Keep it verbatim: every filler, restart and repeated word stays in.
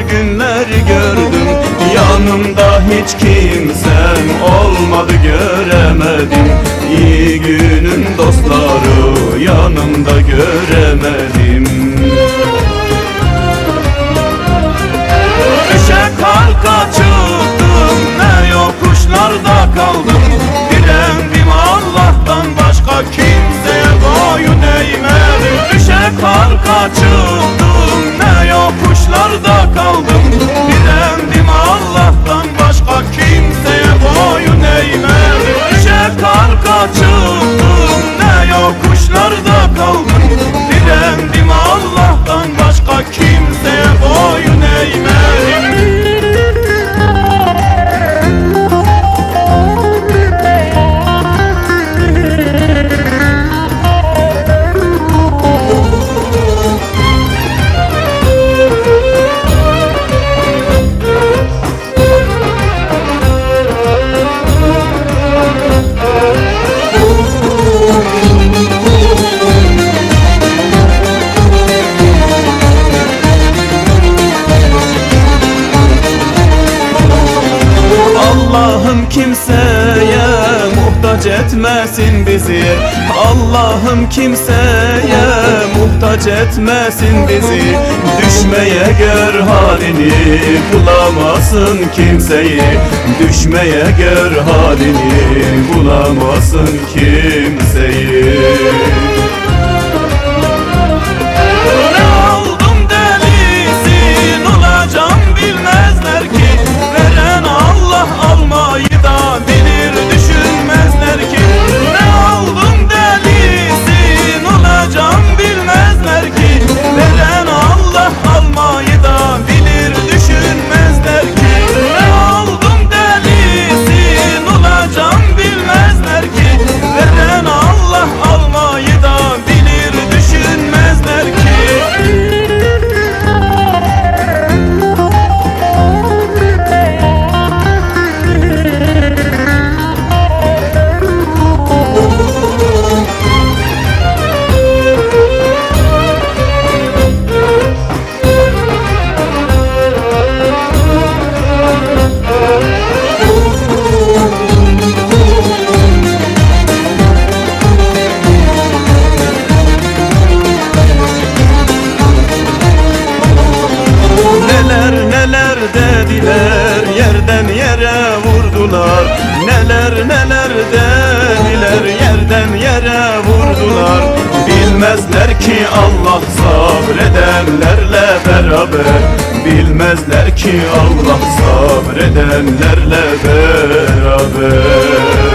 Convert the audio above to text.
günler gördüm. Yanımda hiç kimsem olmadı, göremedim. İyi günün dostları yanımda göremedim. Düşe kalka çıktım, ne yokuşlarda kaldım. Direndim Allah'tan başka kimseye boyun eğmedim. Düşe kalka çıktım, ne yokuşlarda kaldım. Direndim Allah'tan başka kimseye boyun eğmedim. Düşe kalka çıktım, ne yokuşlarda kaldım. Direndim Allah'tan başka kimseye boyun eğmedim. Allah'ım kimseye muhtaç etmesin bizi. Allah'ım kimseye muhtaç etmesin bizi. Düşmeye gör halini, bulamasın kimseyi. Düşmeye gör halini, bulamasın kimseyi. Almayı da bilir, düşünmezler ki. Ne oldum delisin, olacağım bilmezler ki. Veren Allah, almayı da bilir, düşünmezler ki. Ne oldum delisin, olacağım bilmezler ki. Veren Allah, almayı da bilir, düşünmezler ki. Neler dediler, yerden yere vurdular. Neler neler dediler, yerden yere vurdular. Bilmezler ki Allah sabredenlerle beraber. Bilmezler ki Allah sabredenlerle beraber.